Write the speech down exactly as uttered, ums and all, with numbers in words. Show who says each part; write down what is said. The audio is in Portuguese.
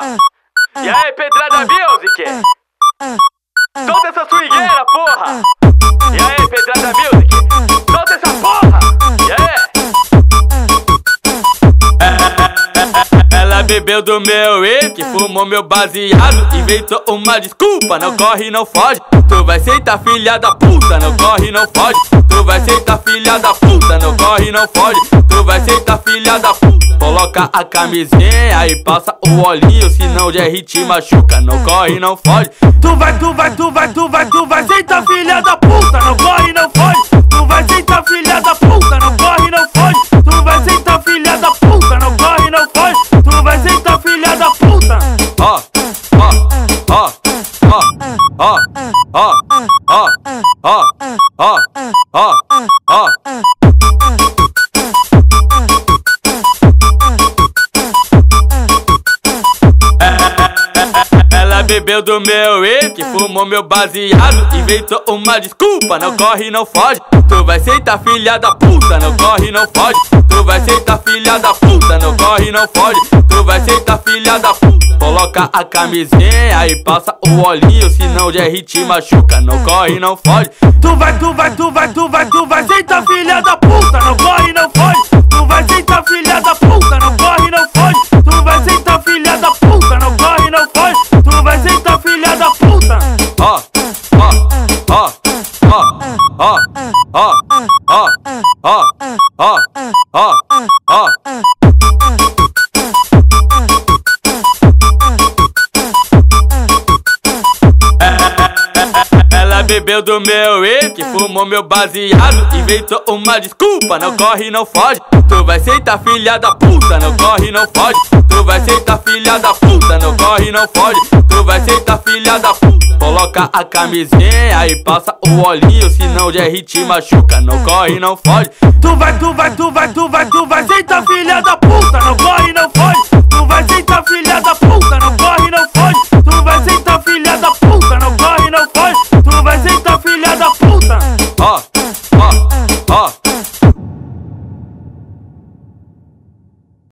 Speaker 1: E aí, Pedrada Music? Solta essa swingueira, porra! E aí, Pedrada Music? Solta essa porra! E aí? Ela bebeu do meu uísque, fumou meu baseado, inventou uma desculpa, não corre, não foge. Tu vai sentar, filha da puta, não corre, não foge. Tu vai sentar, filha da puta, não corre, não foge. Tu vai sentar, filha da puta. Coloca a camisinha e passa o olhinho, senão o Jerry te machuca, não corre, não foge. Tu vai, tu vai, tu vai, tu vai, tu vai sentar, filha da puta, não corre, não foge. Tu vai sentar, filha da puta, não corre, não foge. Tu vai sentar, filha da puta, não corre, não foge. Tu vai sentar, filha da puta. Ó, ó, ó, ó, ó, ó, ó, ó, ó, ó, ó. Ela bebeu do meu uísque, fumou meu baseado, inventou uma desculpa, não corre, não foge. Tu vai sentar, filha da puta, não corre, não foge. Tu vai sentar, filha da puta, não corre, não foge. Tu vai sentar, filha da puta. Coloca a camisinha e passa o olhinho, senão o Jerry te machuca, não corre, não foge. Tu vai, tu vai, tu vai, tu vai, tu vai sentar, filha da puta, não corre, não foge. Tu vai sentar, filha da puta, não corre, não foge. Tu vai sentar, filha da puta, não corre, não foge. Tu vai sentar, filha da puta. Ó, ó, ó, ó, ó, ó, ó, ó, ó, ó, ó. Ela bebeu do meu uísque, fumou meu baseado, inventou uma desculpa, não corre, não foge. Tu vai sentar, filha da puta, não corre, não foge. Tu vai sentar, filha da puta, não corre, não foge. Tu vai sentar, filha da puta. Coloca a camisinha e passa o olhinho, senão o Jerry te machuca, não corre, não foge. Tu vai, tu vai, tu vai, tu vai, tu vai sentar, filha da puta, não corre, não foge.